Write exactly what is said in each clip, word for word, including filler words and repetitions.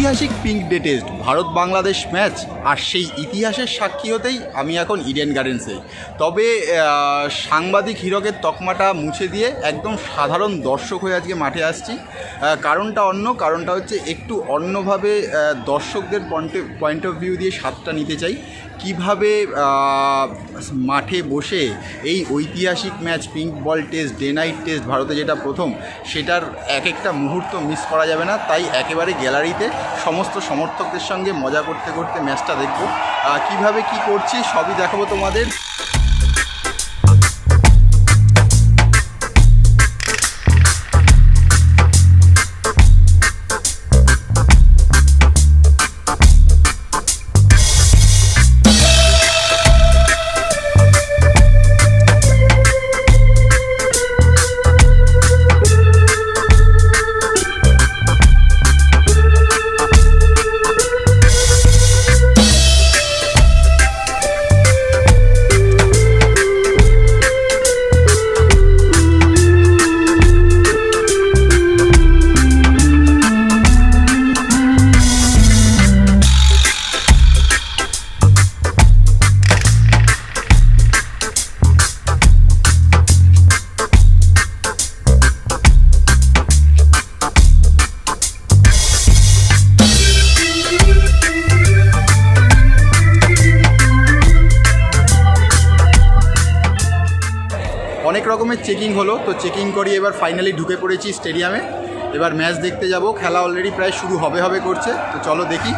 ঐতিহাসিক pink day test Bharat Bangladesh match, আর সেই ইতিহাসের সাক্ষী হতেই আমি এখন ইডেন গার্ডেন্সে। তবে সাংবাদিক হীরকের তকমাটা মুছে দিয়ে একদম সাধারণ দর্শক হয়ে আজকে মাঠে আসছি। কারণটা অন্য, কারণটা হচ্ছে একটু অন্যভাবে দর্শকদের পয়েন্ট পয়েন্ট অফ ভিউ দিয়ে স্বাদটা নিতে চাই। কিভাবে মাঠে বসে এই ঐতিহাসিক match pink ball test, day night test ভারতে যেটা প্রথম, সেটার এক একটা মুহূর্ত মিস করা যাবে না। তাই একেবারে গ্যালারিতে সমস্ত সমর্থকদের সঙ্গে মজা করতে করতে ম্যাচটা দেখব। কিভাবে কি করছি সবই দেখাবো তোমাদের। অনেক রকমের চেকিং হলো, তো চেকিং করি এবার ফাইনালি ঢুকে পড়েছি স্টেডিয়ামে। এবার ম্যাচ দেখতে যাব। খেলা অলরেডি প্রায় শুরু হবে হবে করছে, তো চলো দেখি।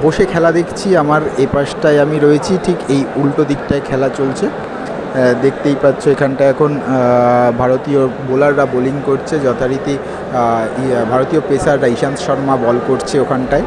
বসে খেলা দেখছি। আমার এই পাশটায় আমি রয়েছি, ঠিক এই উল্টো দিকটায় খেলা চলছে। দেখতেই পাচ্ছ এখানটা এখন ভারতীয় বোলাররা বোলিং করছে, যথারীতি ভারতীয় পেসাররা ইশান্ত শর্মা বল করছে ওখানটায়।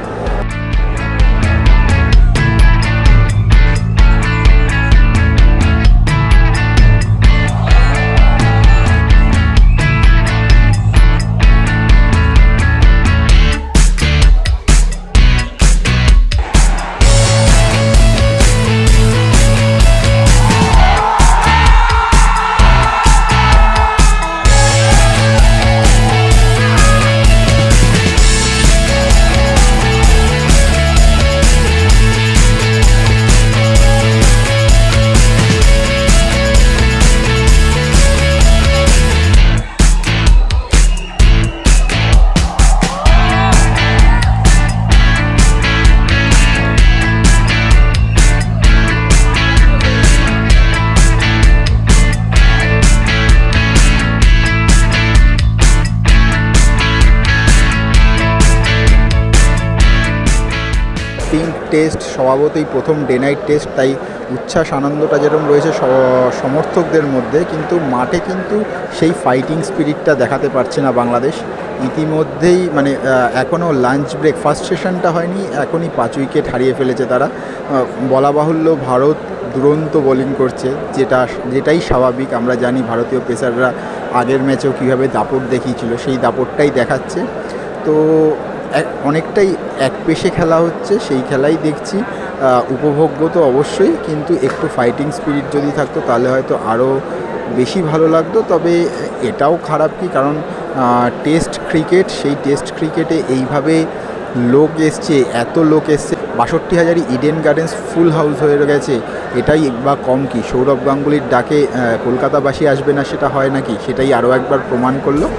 পিঙ্ক টেস্ট স্বভাবতই প্রথম ডে নাইট টেস্ট, তাই উচ্ছ্বাস আনন্দটা যেরকম রয়েছে সমর্থকদের মধ্যে, কিন্তু মাঠে কিন্তু সেই ফাইটিং স্পিরিটটা দেখাতে পারছে না বাংলাদেশ। ইতিমধ্যেই মানে এখনও লাঞ্চ ব্রেক ফার্স্ট সেশনটা হয়নি, এখনই পাঁচ উইকেট হারিয়ে ফেলেছে তারা। বলা বাহুল্য ভারত দুরন্ত বোলিং করছে, যেটা যেটাই স্বাভাবিক। আমরা জানি ভারতীয় পেসাররা আগের ম্যাচেও কীভাবে দাপট দেখিয়েছিল, সেই দাপটটাই দেখাচ্ছে। তো এক অনেকটাই এক পেশে খেলা হচ্ছে, সেই খেলাই দেখছি। উপভোগ্য তো অবশ্যই, কিন্তু একটু ফাইটিং স্পিরিট যদি থাকতো তাহলে হয়তো আরও বেশি ভালো লাগতো। তবে এটাও খারাপ কি, কারণ টেস্ট ক্রিকেট, সেই টেস্ট ক্রিকেটে এইভাবে লোক এসছে, এত লোক এসছে, বাষট্টি হাজারই ইডেন গার্ডেন্স ফুল হাউস হয়ে গেছে। এটাই বা কম কি? সৌরভ গাঙ্গুলির ডাকে কলকাতাবাসী আসবে না সেটা হয় নাকি? সেটাই আরও একবার প্রমাণ করলো।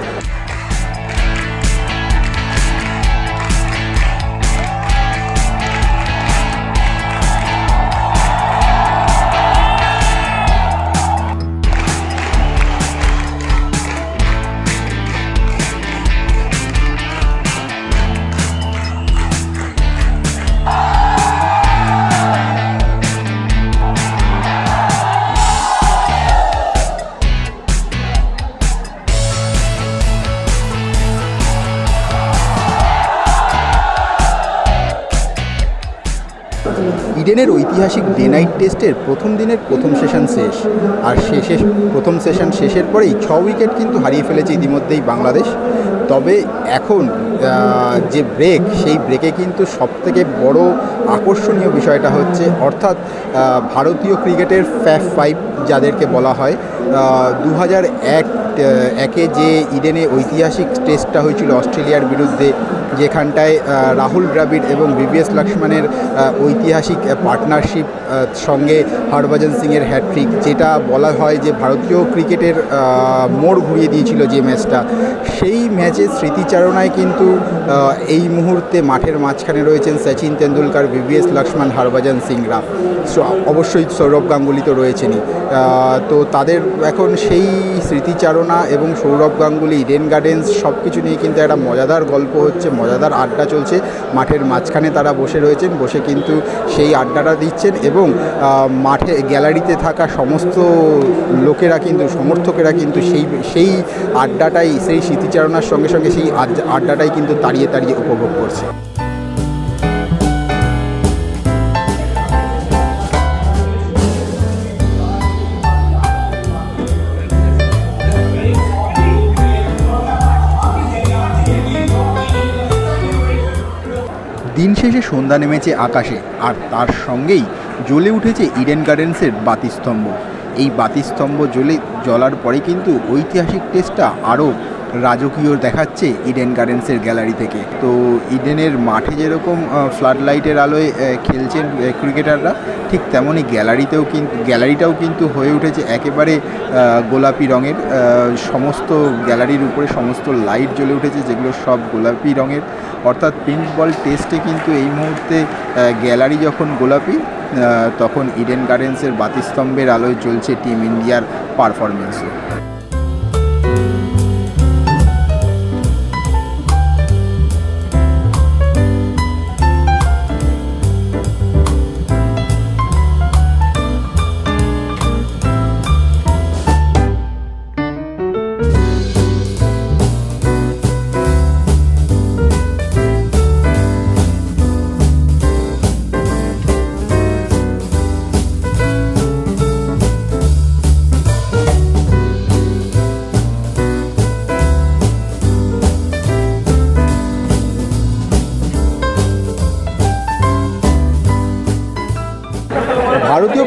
ইডেনের ঐতিহাসিক ডে নাইট টেস্টের প্রথম দিনের প্রথম সেশন শেষ, আর শেষে প্রথম সেশন শেষের পরেই ছ উইকেট কিন্তু হারিয়ে ফেলেছে ইতিমধ্যেই বাংলাদেশ। তবে এখন যে ব্রেক, সেই ব্রেকে কিন্তু সবথেকে বড় আকর্ষণীয় বিষয়টা হচ্ছে, অর্থাৎ ভারতীয় ক্রিকেটের ফ্যাফ ফাইভ যাদেরকে বলা হয়, দু হাজার এক একে যে ইডেনে ঐতিহাসিক টেস্টটা হয়েছিল অস্ট্রেলিয়ার বিরুদ্ধে, যেখানটায় রাহুল দ্রাবিড় এবং ভিভিএস লক্ষ্মণের ঐতিহাসিক পার্টনারশিপ সঙ্গে হরভজন সিংয়ের হ্যাট্রিক, যেটা বলা হয় যে ভারতীয় ক্রিকেটের মোড় ঘুরিয়ে দিয়েছিল যে ম্যাচটা, সেই ম্যাচের স্মৃতিচারণায় কিন্তু এই মুহূর্তে মাঠের মাঝখানে রয়েছেন সচিন তেন্ডুলকর, ভিভিএস লক্ষ্মণ, হরভজন সিংরা, অবশ্যই সৌরভ গাঙ্গুলি তো রয়েছেনই। তো তাদের এখন সেই স্মৃতিচারণা এবং সৌরভ গাঙ্গুলি, ইডেন গার্ডেন্স সব কিছু নিয়ে কিন্তু একটা মজাদার গল্প হচ্ছে, মজাদার আড্ডা চলছে। মাঠের মাঝখানে তারা বসে রয়েছেন, বসে কিন্তু সেই আড্ডাটা দিচ্ছেন, এবং মাঠে গ্যালারিতে থাকা সমস্ত লোকেরা কিন্তু, সমর্থকেরা কিন্তু সেই সেই আড্ডাটাই, সেই স্মৃতিচারণার সঙ্গে সঙ্গে সেই আড্ডাটাই কিন্তু তাড়িয়ে তাড়িয়ে উপভোগ করছে। দিন শেষে সন্ধ্যা নেমেছে আকাশে, আর তার সঙ্গেই জ্বলে উঠেছে ইডেন গার্ডেন্সের বাতিস্তম্ভ। এই বাতিস্তম্ভ জ্বলে জ্বলার পরে কিন্তু ঐতিহাসিক টেস্টটা আরও রাজকীয় দেখাচ্ছে ইডেন গার্ডেন্সের গ্যালারি থেকে। তো ইডেনের মাঠে যেরকম ফ্লাড লাইটের আলোয় খেলছেন ক্রিকেটাররা, ঠিক তেমনই গ্যালারিতেও কিন্তু গ্যালারিটাও কিন্তু হয়ে উঠেছে একেবারে গোলাপি রঙের। সমস্ত গ্যালারির উপরে সমস্ত লাইট জ্বলে উঠেছে, যেগুলো সব গোলাপি রঙের, অর্থাৎ পিঙ্ক বল টেস্টে কিন্তু এই মুহূর্তে গ্যালারি যখন গোলাপি, তখন ইডেন গার্ডেন্সের বাতিস্তম্ভের আলোয় চলছে টিম ইন্ডিয়ার পারফরমেন্সও।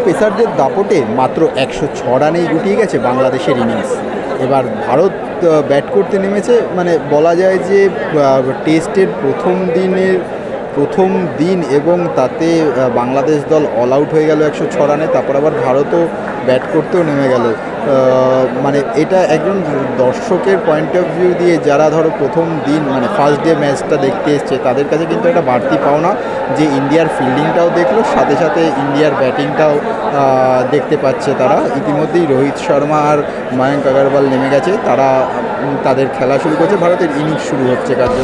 পেসারদের দাপটে মাত্র একশো ছ রানেই গুটিয়ে গেছে বাংলাদেশের ইনিংস। এবার ভারত ব্যাট করতে নেমেছে, মানে বলা যায় যে টেস্টের প্রথম দিনের প্রথম দিন এবং তাতে বাংলাদেশ দল অল আউট হয়ে গেল একশো ছ রানে। তারপর আবার ভারতও ব্যাট করতেও নেমে গেল। মানে এটা একজন দর্শকের পয়েন্ট অফ ভিউ দিয়ে যারা ধরো প্রথম দিন মানে ফার্স্ট ডে ম্যাচটা দেখতে এসছে তাদের কাছে কিন্তু একটা বাড়তি পাওনা যে ইন্ডিয়ার ফিল্ডিংটাও দেখলো, সাথে সাথে ইন্ডিয়ার ব্যাটিংটাও দেখতে পাচ্ছে তারা। ইতিমধ্যেই রোহিত শর্মা আর মায়াঙ্ক আগরওয়াল নেমে গেছে, তারা তাদের খেলা শুরু করছে, ভারতের ইনিংস শুরু হচ্ছে কার্যত।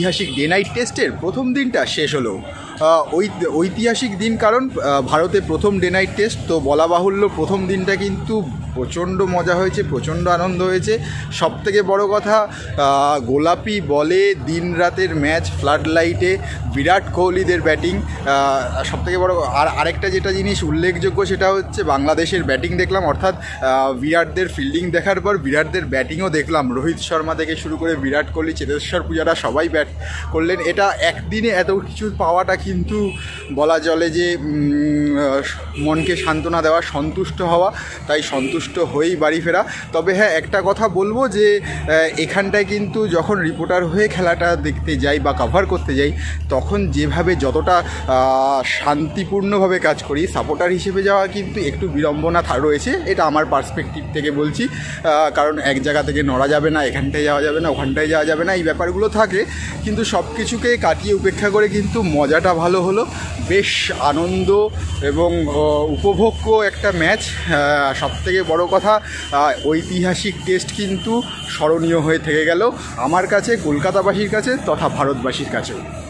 ঐতিহাসিক ডে নাইট টেস্টের প্রথম দিনটা শেষ হলো। ওই ঐতিহাসিক দিন কারণ ভারতে প্রথম ডে নাইট টেস্ট, তো বলা বাহুল্য প্রথম দিনটা কিন্তু প্রচণ্ড মজা হয়েছে, প্রচণ্ড আনন্দ হয়েছে। সবথেকে বড় কথা, গোলাপি বলে দিন রাতের ম্যাচ, ফ্লাড লাইটে বিরাট কোহলিদের ব্যাটিং সবথেকে বড়। আর আরেকটা যেটা জিনিস উল্লেখযোগ্য সেটা হচ্ছে বাংলাদেশের ব্যাটিং দেখলাম, অর্থাৎ বিরাটদের ফিল্ডিং দেখার পর বিরাটদের ব্যাটিংও দেখলাম। রোহিত শর্মা থেকে শুরু করে বিরাট কোহলি, চেতেশ্বর পূজারা সবাই ব্যাট করলেন। এটা একদিনে এত কিছু পাওয়াটা কিন্তু বলা চলে যে মনকে সান্ত্বনা দেওয়া, সন্তুষ্ট হওয়া, তাই সন্তুষ্ট হয়েই বাড়ি ফেরা। তবে হ্যাঁ, একটা কথা বলবো যে এখানটায় কিন্তু যখন রিপোর্টার হয়ে খেলাটা দেখতে যাই বা কভার করতে যাই, তখন যেভাবে যতটা শান্তিপূর্ণভাবে কাজ করি, সাপোর্টার হিসেবে যাওয়া কিন্তু একটু বিড়ম্বনা রয়েছে। এটা আমার পার্সপেক্টিভ থেকে বলছি, কারণ এক জায়গা থেকে নড়া যাবে না, এখানটায় যাওয়া যাবে না, ওখানটায় যাওয়া যাবে না, এই ব্যাপারগুলো থাকে। কিন্তু সব কিছুকে কাটিয়ে উপেক্ষা করে কিন্তু মজাটা ভালো হলো, বেশ আনন্দ এবং উপভোগ্য একটা ম্যাচ। সবথেকে বড় কথা, ঐতিহাসিক টেস্ট কিন্তু স্মরণীয় হয়ে থেকে গেল আমার কাছে, কলকাতাবাসীর কাছে তথা ভারতবাসীর কাছেও।